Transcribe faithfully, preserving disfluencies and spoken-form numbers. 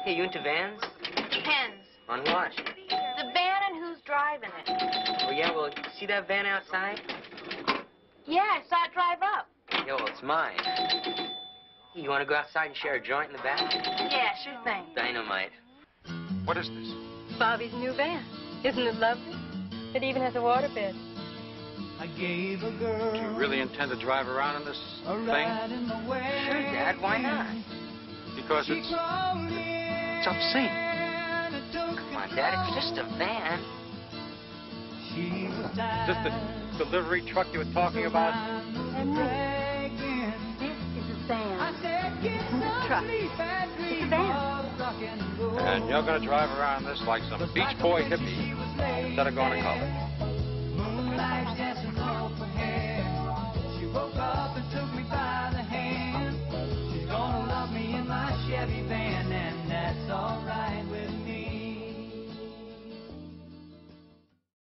Hey, you into vans? Depends. On what? The van and who's driving it. Oh, yeah, well, see that van outside? Yeah, I saw it drive up. Yo, well, it's mine. Hey, you want to go outside and share a joint in the back? Yeah, sure thing. Dynamite. What is this? Bobby's new van. Isn't it lovely? It even has a waterbed. I gave a girl. Do you really intend to drive around in this thing? Sure, Dad. Why not? Because it's... it's obscene. Come on, Dad. It's just a van. Is this the delivery truck you were talking about? And this is a van. It's not a truck. It's a van. And you're going to drive around this like some Beach Boy hippie instead of going to college.